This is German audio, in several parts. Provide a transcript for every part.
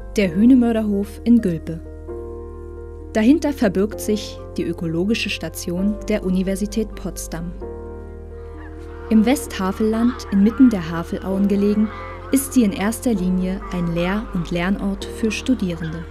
Der Hühnemörderhof in Gülpe. Dahinter verbirgt sich die ökologische Station der Universität Potsdam. Im Westhavelland, inmitten der Havelauen gelegen, ist sie in erster Linie ein Lehr- und Lernort für Studierende.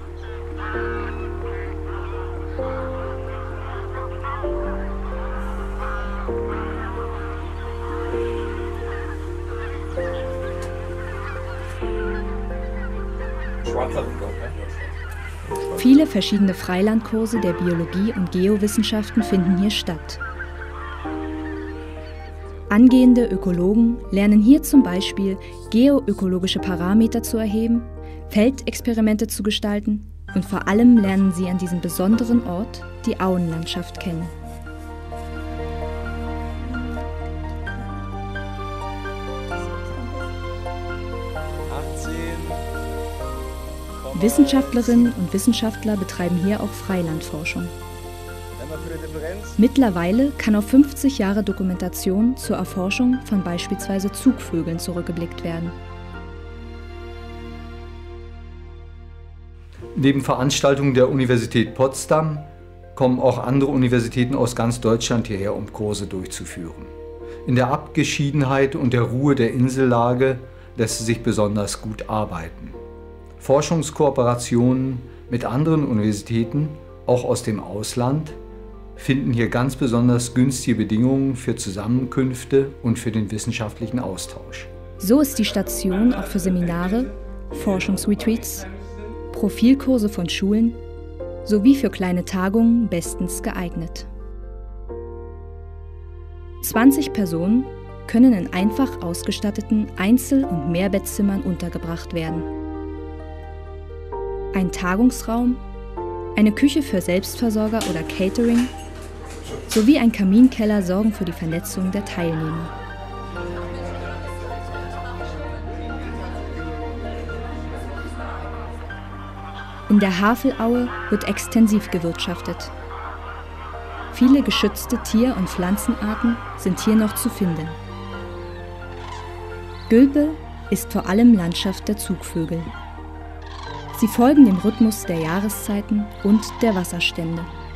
Viele verschiedene Freilandkurse der Biologie und Geowissenschaften finden hier statt. Angehende Ökologen lernen hier zum Beispiel geoökologische Parameter zu erheben, Feldexperimente zu gestalten und vor allem lernen sie an diesem besonderen Ort die Auenlandschaft kennen. Wissenschaftlerinnen und Wissenschaftler betreiben hier auch Freilandforschung. Mittlerweile kann auf 50 Jahre Dokumentation zur Erforschung von beispielsweise Zugvögeln zurückgeblickt werden. Neben Veranstaltungen der Universität Potsdam kommen auch andere Universitäten aus ganz Deutschland hierher, um Kurse durchzuführen. In der Abgeschiedenheit und der Ruhe der Insellage lässt es sich besonders gut arbeiten. Forschungskooperationen mit anderen Universitäten, auch aus dem Ausland, finden hier ganz besonders günstige Bedingungen für Zusammenkünfte und für den wissenschaftlichen Austausch. So ist die Station auch für Seminare, Forschungsretreats, Profilkurse von Schulen sowie für kleine Tagungen bestens geeignet. 20 Personen können in einfach ausgestatteten Einzel- und Mehrbettzimmern untergebracht werden. Ein Tagungsraum, eine Küche für Selbstversorger oder Catering sowie ein Kaminkeller sorgen für die Vernetzung der Teilnehmer. In der Havelaue wird extensiv gewirtschaftet. Viele geschützte Tier- und Pflanzenarten sind hier noch zu finden. Gülpe ist vor allem Landschaft der Zugvögel. Sie folgen dem Rhythmus der Jahreszeiten und der Wasserstände.